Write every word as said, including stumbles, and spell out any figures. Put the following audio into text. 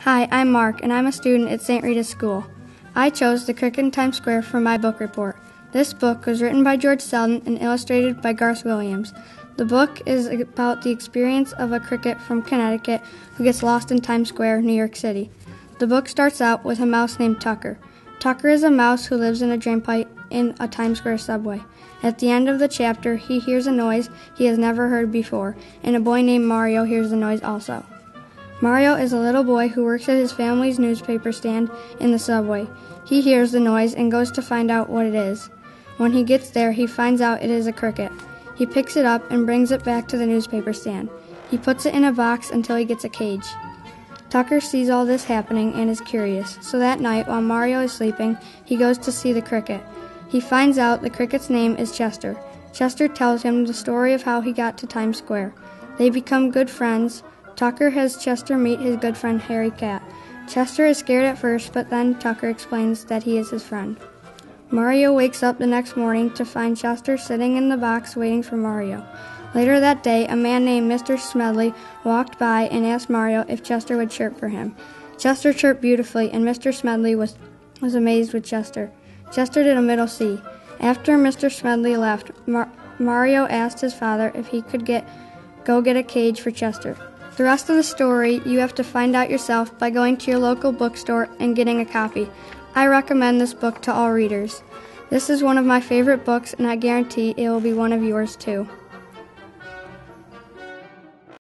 Hi, I'm Mark, and I'm a student at Saint Rita's School. I chose The Cricket in Times Square for my book report. This book was written by George Seldon and illustrated by Garth Williams. The book is about the experience of a cricket from Connecticut who gets lost in Times Square, New York City. The book starts out with a mouse named Tucker. Tucker is a mouse who lives in a drainpipe in a Times Square subway. At the end of the chapter, he hears a noise he has never heard before, and a boy named Mario hears the noise also. Mario is a little boy who works at his family's newspaper stand in the subway. He hears the noise and goes to find out what it is. When he gets there, he finds out it is a cricket. He picks it up and brings it back to the newspaper stand. He puts it in a box until he gets a cage. Tucker sees all this happening and is curious, so that night, while Mario is sleeping, he goes to see the cricket. He finds out the cricket's name is Chester. Chester tells him the story of how he got to Times Square. They become good friends. Tucker has Chester meet his good friend Harry Cat. Chester is scared at first, but then Tucker explains that he is his friend. Mario wakes up the next morning to find Chester sitting in the box waiting for Mario. Later that day, a man named Mister Smedley walked by and asked Mario if Chester would chirp for him. Chester chirped beautifully, and Mister Smedley was, was amazed with Chester. Chester did a middle C. After Mister Smedley left, Mar- Mario asked his father if he could get go get a cage for Chester. The rest of the story you have to find out yourself by going to your local bookstore and getting a copy. I recommend this book to all readers. This is one of my favorite books, and I guarantee it will be one of yours too.